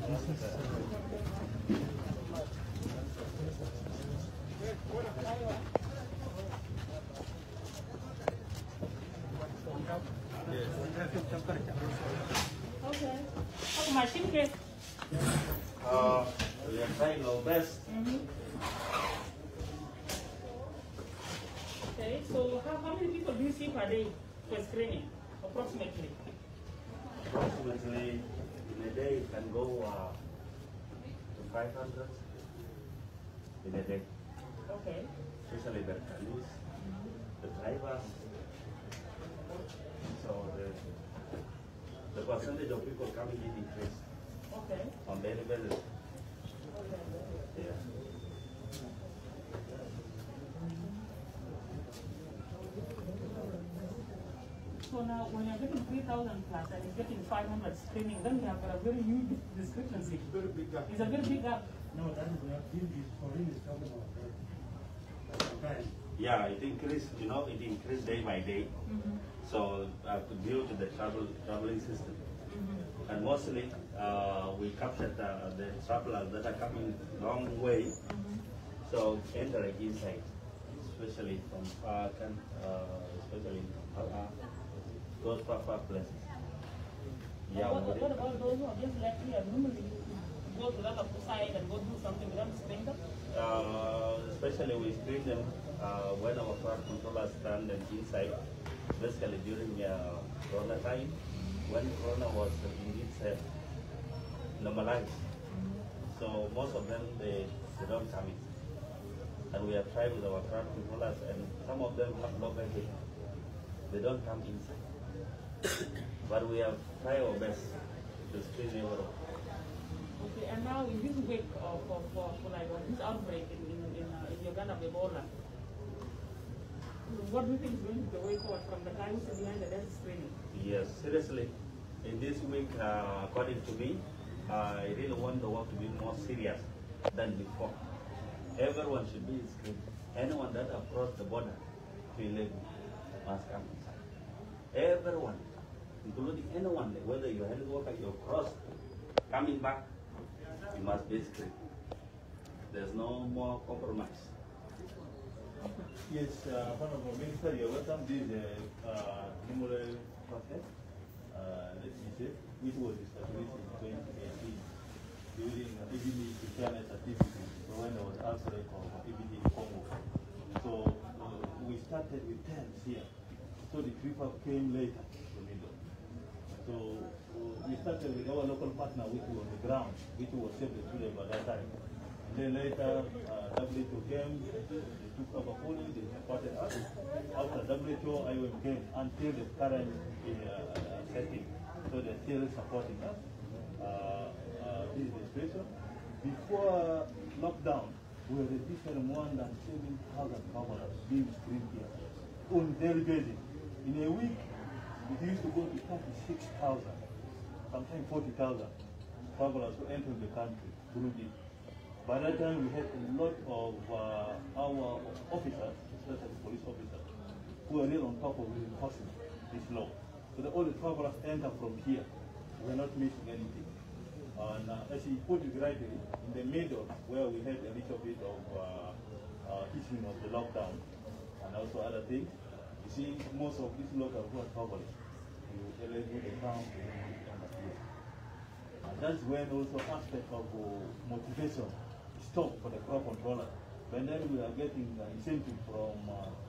Okay. Oh, machine case. We are trying our best. Okay, so how many people do you see per day for screening, approximately? Approximately, in a day, it can go to 500 in a day. Okay. Especially the police, the drivers. So the percentage of people coming in increased on daily basis. Yeah. So now, when you're getting 3,000 plus and you're getting 500 screening, then you have got a very huge discrepancy. Very big gap. It's a very big gap. No, that is what Corinne is talking about. Right. Yeah, it increased, it increased day by day. So due to the traveling system. And mostly we captured the travelers that are coming long way. So entering inside, especially from especially those far places. Yeah. What about those who are just left here normally go to the other side and go do something with them, screen them? Especially we screen them when our crowd controllers stand them inside, basically during Corona time, when Corona was indeed normalized. So most of them, they don't come in. And we have tried with our crowd controllers, and some of them have no benefit. They don't come inside. But we have tried our best to screen everyone. Okay, and now in this week of like this outbreak in Uganda of Ebola, what do you think is going to be the way forward from the guy who's behind the desk screening? Yes, seriously. In this week, according to me, I really want the work to be more serious than before. Everyone should be screened. Anyone that have crossed the border to illegal must come inside. Everyone, including anyone, whether you're a health worker, you're crossed, coming back, you must be screened. There's no more compromise. Yes, Honorable Minister, you're welcome. This is a memorial process, let me say, which was established in 2018 during EBD preparedness activities when there was outbreak of EBD in Congo. So we started with tents here. So the prefab came later to middle. So we started with our local partner, which was on the ground, which was Save the Children by that time. Then later, WHO came, they took over fully, they supported us. After WHO, IOM came until the current setting. So they're still supporting us. This is the situation. Before lockdown, we were registering more than 7,000 travelers being screened here on a daily basis. In a week, it used to go to 36,000, sometimes 40,000 travelers who entered the country through this. By that time, we had a lot of our officers, especially police officers, who were really on top of enforcing this law. So that all the travelers enter from here. We're not missing anything. And as he put it rightly, in the middle, where we had a little bit of easing of the lockdown and also other things, you see, most of these local who are travelers, you elevate the town to here. And that's when also aspect of motivation stop for the crop controller. But then we are getting incentive from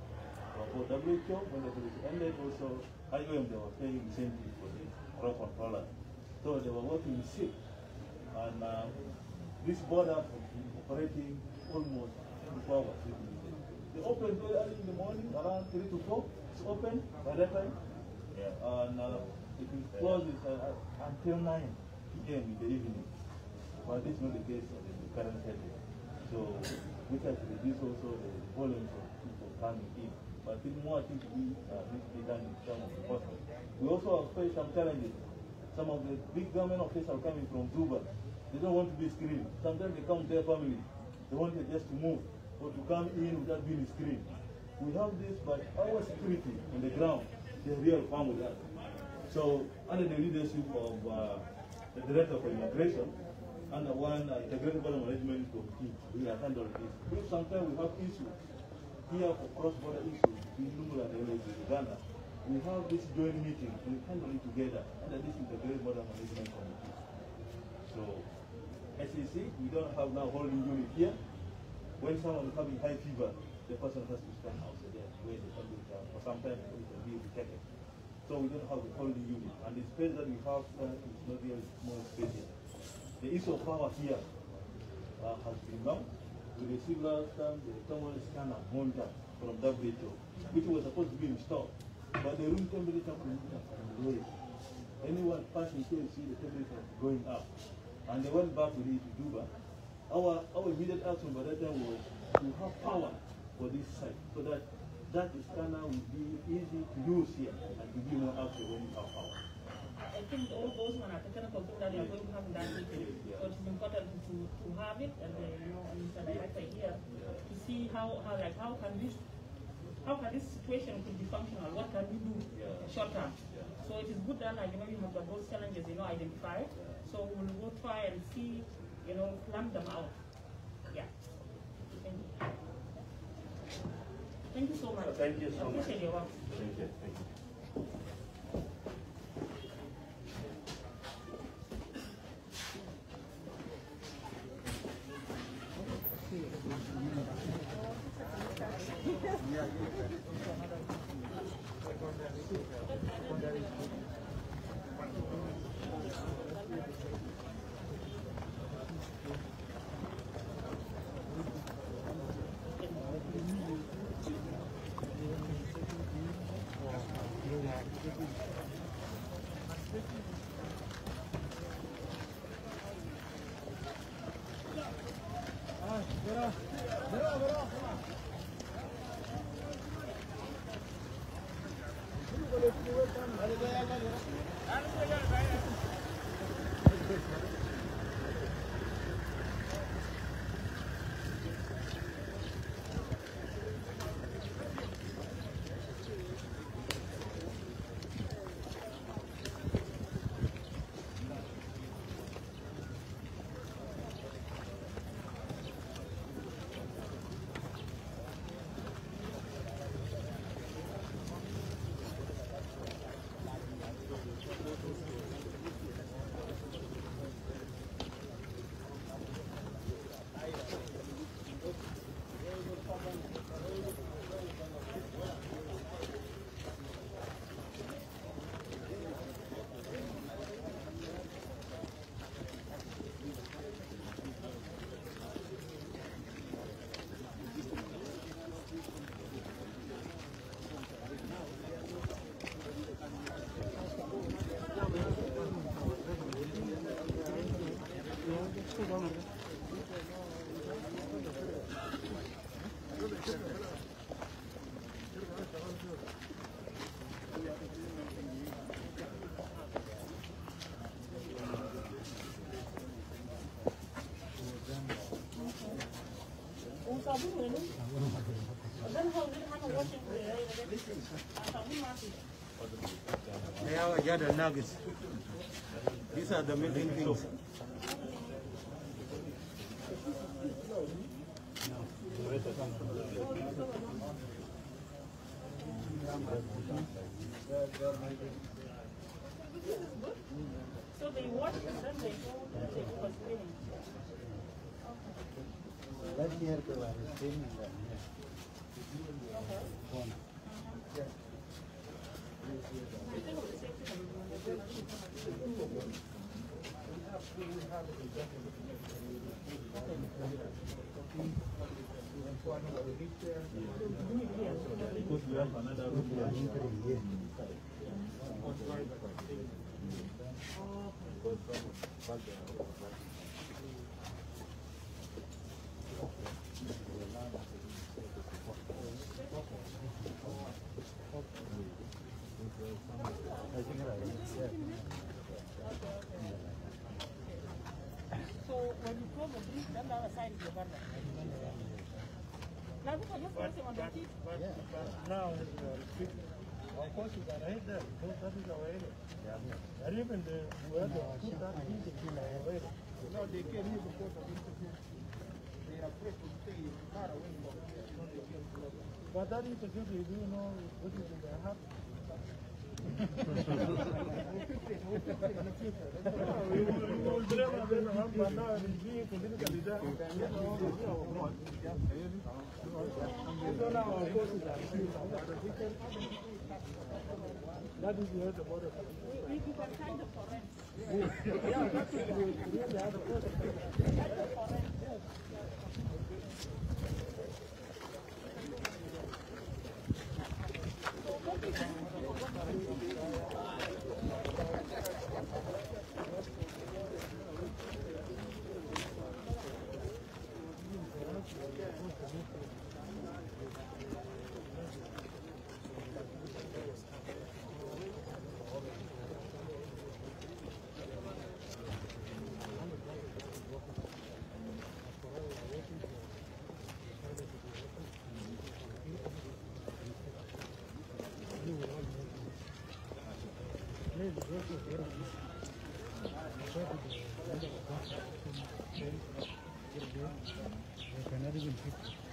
WHO, when the police ended also, IOM, they were paying incentive for the crop controller. So they were working sick. And this border has been operating almost 24 hours. They opened very early in the morning, around 3 to 4. It's open by that time. Yeah. And it will close until 9 p.m. in the evening. But this is not the case of the current setting. So we have to reduce also the volumes of people coming in. But I think more things needs to be done in terms of enforcement. We also have faced some challenges. Some of the big government officials are coming from Juba. They don't want to be screened. Sometimes they come with their family. They want just to move or to come in without being screened. We have this, but our security on the ground, they're real firm with us. So under the leadership of the Director for Immigration, under one integrated border management committee. We are handling this. If sometimes we have issues here for cross-border issues between Lungu and Uganda, we have this joint meeting and we handle it together under this integrated border management committee. So, as you see, we don't have now holding unit here. When someone is having high fever, the person has to stand outside there where the temperature for some time it can be detected. So we don't have a holding unit. And the space that we have is not really small space here. The issue of power here has been done. We received last time the thermal scanner monitor from WHO, which was supposed to be installed. But the room temperature could not raise. Anyone passing here see the temperature going up. And they went back with it to Juba. Our immediate action by that time was to have power for this site so that that scanner would be easy to use here and to be more accurate when you have power. I think all those are technical things that they are going to have in that meeting. So it's important to have it and Mr. Director here to see how can this situation could be functional? What can we do short term? So it is good that you have got those challenges identified. So we'll go try and see plan them out. Yeah. Thank you so much. Thank you so much. Appreciate your work. Thank you. Thank you. Yeah, the nuggets. These are the main things. So they watch and then they go for screening. Let's hear the screening. Because we have another room here. So when you close the bridge, then the other side is Uganda. Now, because you're on the tip. Now it's restricted. Of course, you got right there. That is already. And even the whoever put that into already. No, they came here before the interview. They are afraid to stay far away from here. But that interview, they do know what is in their heart. We will blame them, but now it is being politically done. So now our forces are still that is the other border. We can kind of correct. Yeah, that's it. We really have a border. They cannot even fit.